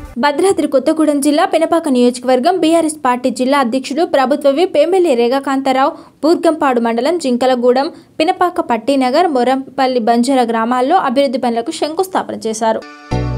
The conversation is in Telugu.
భద్రాద్రి కొత్తగూడెం జిల్లా పెనపాక నియోజకవర్గం బీఆర్ఎస్ పార్టీ జిల్లా అధ్యక్షుడు ప్రభుత్వ విప్ ఎమ్మెల్యే రేగాకాంతారావు బూర్గంపాడు మండలం జింకలగూడెం పినపాక పట్టీనగర్ మొరంపల్లి బంజారా గ్రామాల్లో అభివృద్ధి పనులకు శంకుస్థాపన చేశారు.